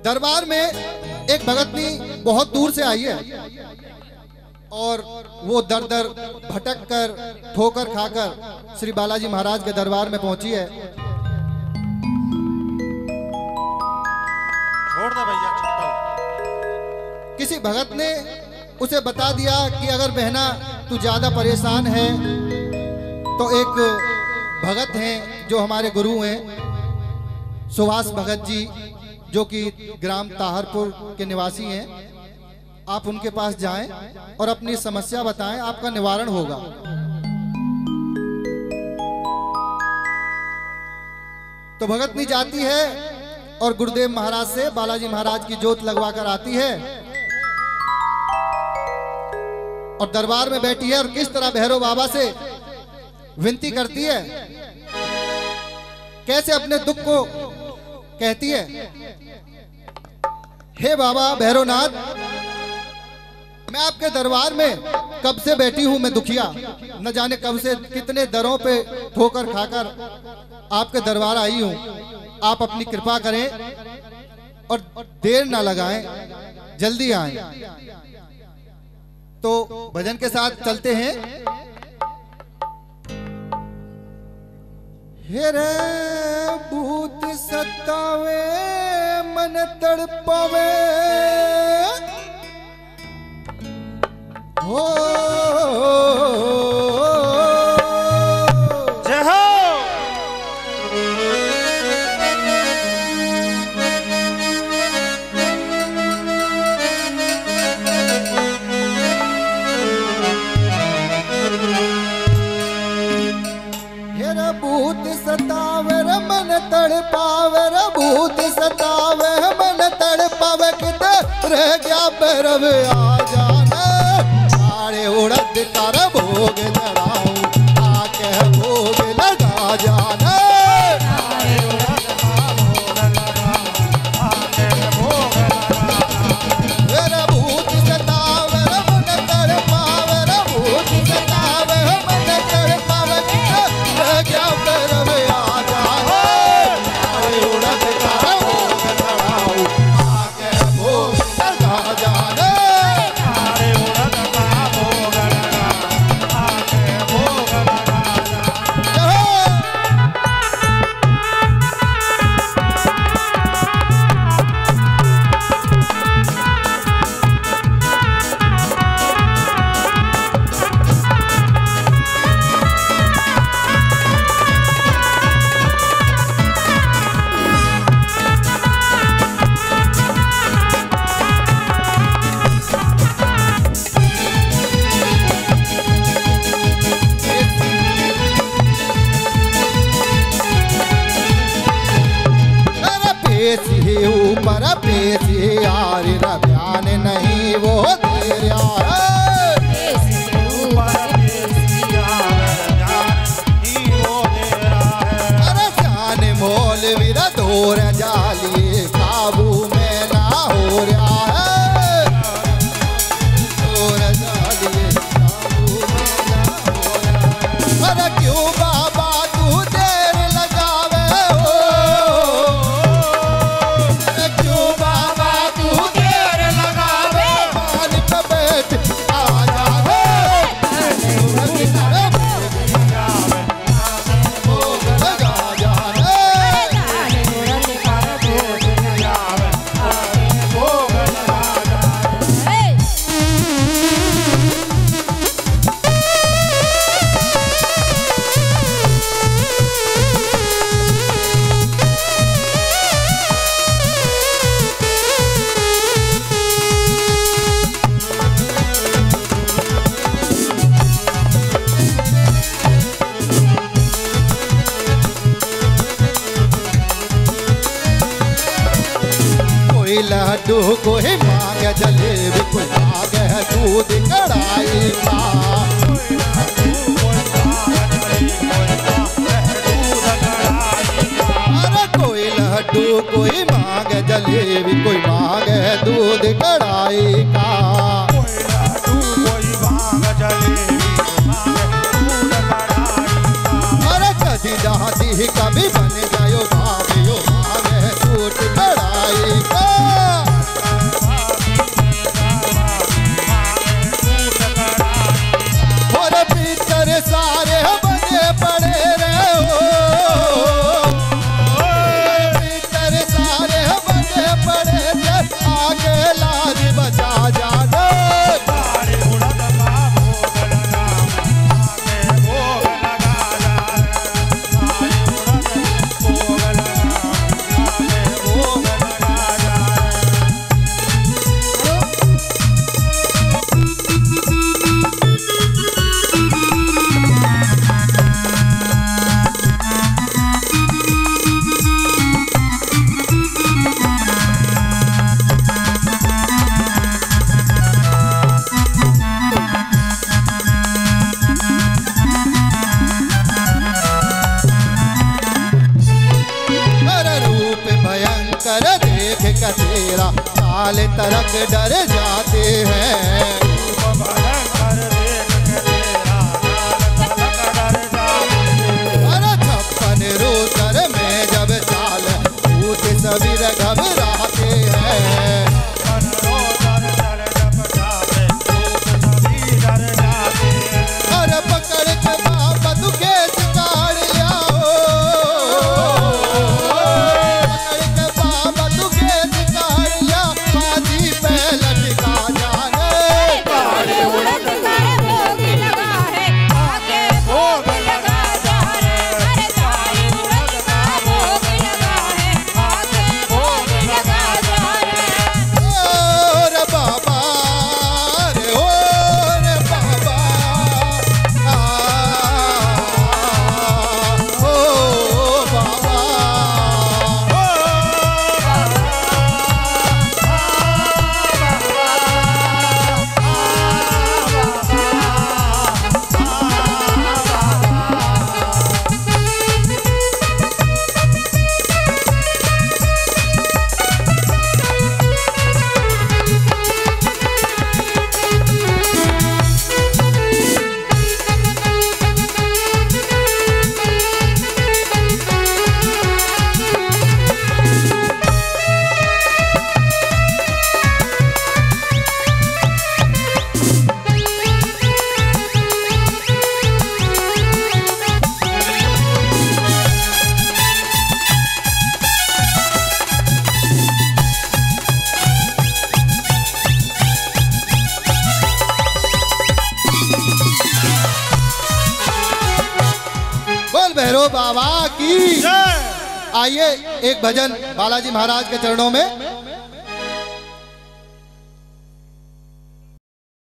दरबार में एक भगतनी बहुत दूर से आई है और वो दर दर भटक कर ठोकर खाकर श्री बालाजी महाराज के दरबार में पहुंची है। छोड़ दे भैया चप्पल। किसी भगत ने उसे बता दिया कि अगर बहना तू ज्यादा परेशान है तो एक भगत हैं जो हमारे गुरु हैं सुभाष भगत जी, जो कि ग्राम ताहरपुर के निवासी हैं, आप उनके पास जाएं और अपनी समस्या बताएं, आपका निवारण होगा। तो भगतनी जाती है और गुरुदेव महाराज से बालाजी महाराज की जोत लगवा कर आती है और दरबार में बैठी है और किस तरह भैरव बाबा से विनती करती है, कैसे अपने दुख को कहती है। हे बाबा भैरवनाथ, मैं आपके दरबार में कब से बैठी हूं, मैं दुखिया, न जाने कब से कितने दरों पे ठोकर खाकर आपके दरबार आई हूं। आप अपनी कृपा करें और देर ना लगाएं, जल्दी आएं। तो भजन के साथ चलते हैं। हे रे भूत सतावे मन तड़पावे हो जय हो। भूत सतावे मन तड़पावे, भूत सतावे मन तड़पावे, किधर रह गया भैरव आ जाना, सारे उड़द कर भोग लगाऊं, आके भोग लगा जाना। भूत सतावे मन तड़पावे, भूत सतावे मन तड़पावे, किधर क्या भैरव आ जाना, सारे उड़द कर भोग लगाऊं, आके भोग लगा जाना। ऊपर पेशी यार ध्यान नहीं वो तेरा अरे जान मोल विरा दौर जाली काबू में ना हो रहा है, दौर जाली काबू में ना हो रहा है। अरे क्यों बाबा तू देर लगावे हो, लड्डू कोई मांग जलेबी, कोई मांग है दूध कढ़ाई का, अरे कोई लड्डू कोई मांग जलेबी, कोई मांग है दूध कढ़ाई का, अरे कभी दादी कभी बन जायो भाभी, मांग है दूध कढ़ाई का। तेरा काल तरक डर जाते हैं। अरे 56 रोतर में जब चाल भूत सबीर घबराते हैं। अरे पकड़ के बाबा दुखे सिकाड़ लिया हो, पकड़ के बाबा दुखे सिकाड़ लिया, बाजी पे लटका जाने। काले उड़द का भोग लगा है, आगे भोग लगा जा रे। अरे काले उड़द का भोग लगा है, आगे भोग लगा जा रे। ओ रे बाबा, रे ओ रे बाबा, ओ बाबा। बोल भैरव बाबा की। आइए एक भजन बालाजी महाराज के चरणों में